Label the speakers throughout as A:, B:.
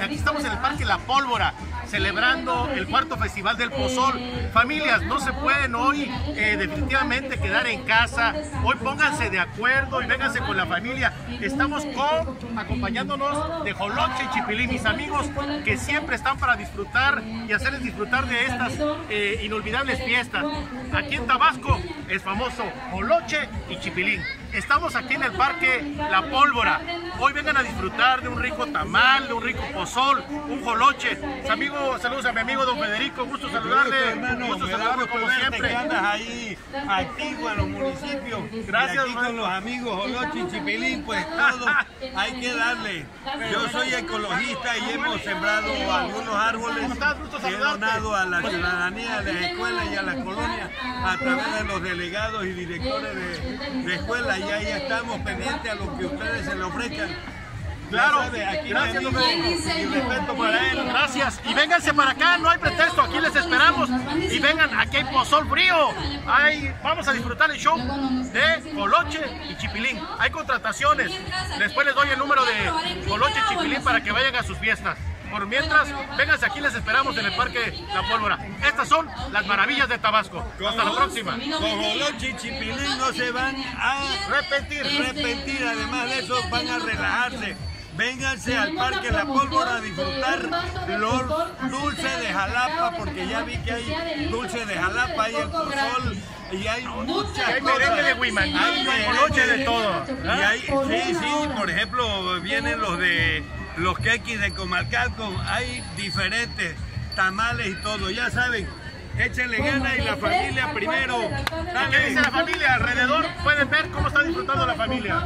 A: Aquí estamos en el Parque La Pólvora, celebrando el cuarto Festival del Pozol. Familias, no se pueden hoy definitivamente quedar en casa. Hoy pónganse de acuerdo y vénganse con la familia. Estamos acompañándonos de Joloche y Chipilín, mis amigos que siempre están para disfrutar y hacerles disfrutar de estas inolvidables fiestas. Aquí en Tabasco es famoso Joloche y Chipilín. Estamos aquí en el Parque La Pólvora. Hoy vengan a disfrutar de un rico tamal, de un rico pozol, un joloche. Saludos a mi amigo don Federico, gusto saludarle, gusto saludarlo como siempre.
B: Que andas ahí activo en los municipios.
A: Gracias,
B: y aquí con los amigos Joloche y Chipilín, pues todo hay que darle. Yo soy ecologista y hemos sembrado algunos árboles que he donado a la ciudadanía de las escuelas y a las colonias a través de los delegados y directores de escuelas, y ahí estamos pendientes a lo que ustedes se le ofrezcan.
A: Claro,
B: aquí
A: gracias,
B: y respeto para él.
A: Gracias. Y vénganse para acá, no hay pretexto, aquí les esperamos. Y vengan, aquí hay pozol frío. Vamos a disfrutar el show de Joloche y Chipilín. Hay contrataciones. Después les doy el número de Joloche y Chipilín para que vayan a sus fiestas. Por mientras, vénganse, aquí les esperamos en el Parque La Pólvora. Estas son las maravillas de Tabasco. Hasta la próxima.
B: Con Joloche y Chipilín no se van a repentir. Además de eso, van a relajarse. Vénganse al Parque La Pólvora a disfrutar los dulces de Jalapa, porque ya vi que hay dulce de Jalapa, hay el pozol y hay muchas
A: Hay
B: cosas.
A: merengue de Huimanguillo, hay joloche de todo.
B: Y hay, sí, por ejemplo, vienen los quequis de Comalcalco, hay diferentes tamales y todo, ya saben. Échenle ganas y la familia primero.
A: ¿Qué dice la familia? Alrededor pueden ver cómo está disfrutando la familia.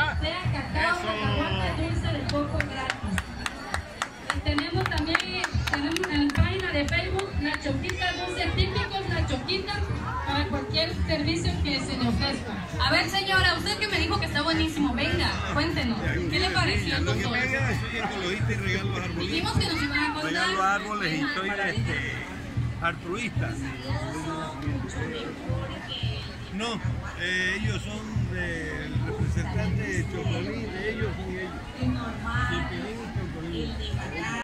A: Eso.
C: Tenemos también en la página de Facebook Nachoquitas, dulces típicos Nachoquitas, para cualquier servicio que se le ofrezca.
D: A ver, señora, usted que me dijo que está buenísimo, venga, cuéntenos, ¿qué le pareció el
B: Lo que
D: pozol?
B: me haga, soy ecologista y regalo árboles.
D: Dijimos que nos iban a contar.
B: Regalo árboles y soy altruista. No, ellos son del representante de Chocolín, de ellos y ellos.